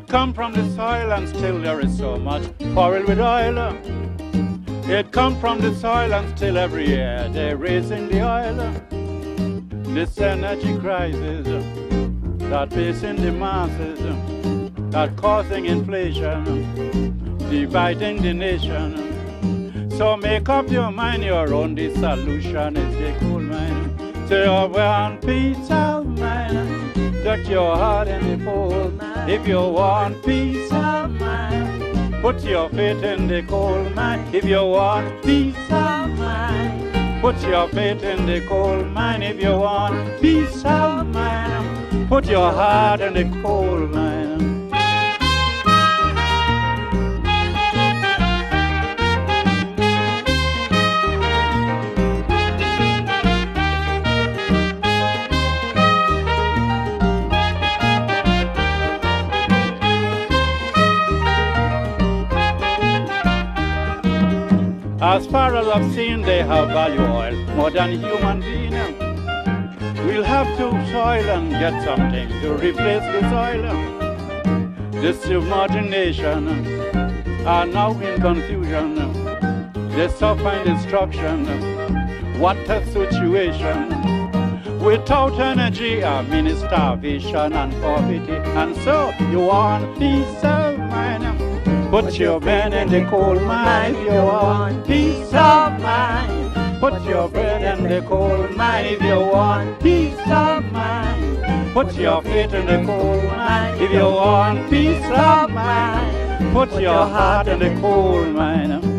It come from the soil and still there is so much quarrel with oil. It come from the soil and still every year they're raising the oil. This energy crisis that facing the masses, that causing inflation, dividing the nation. So make up your mind, your only solution is the coal mine. So you want peace of mind, put your heart in the coal. If you want peace of mind, put your faith in the coal mine. If you want peace of mind, put your faith in the coal mine. If you want peace of mind, put your heart in the coal mine. As far as I've seen, they have value oil more than human being. We'll have to soil and get something to replace the soil. This imagination are now in confusion. They suffer in destruction. What a situation. Without energy, I mean starvation and poverty. And so you want peace of mind. Put your brain in the coal mine if you want peace of mind. Put your brain in the coal mine if you want peace of mind. Put your faith in the coal mine if you want peace of mind. Put your heart in the coal mine.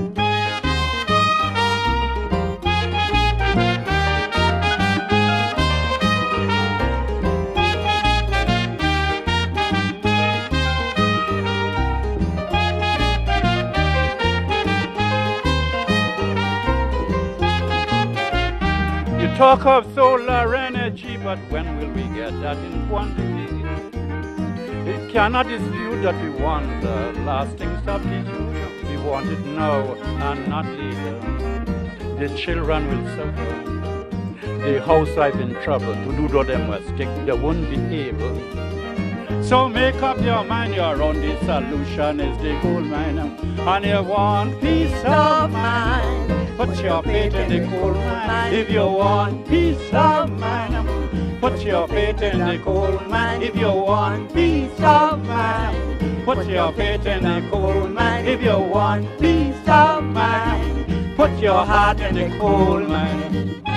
Talk of solar energy, but when will we get that in quantity? It cannot dispute that we want a lasting substitute. We want it now and not later. The children will suffer. The housewife in trouble. To do to them was stick, they won't be able. So make up your mind, your only solution is the coal mine. And you want peace of mind. Put your faith in the coal mine if you want peace of mind. Put your faith in the coal mine if you want peace of mind. Put your faith in the coal mine if you want peace of mind. Put your heart in the coal mine.